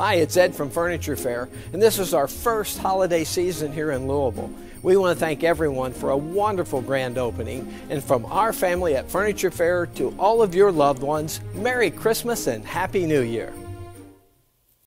Hi, it's Ed from Furniture Fair, and this is our first holiday season here in Louisville. We want to thank everyone for a wonderful grand opening, and from our family at Furniture Fair to all of your loved ones, Merry Christmas and Happy New Year.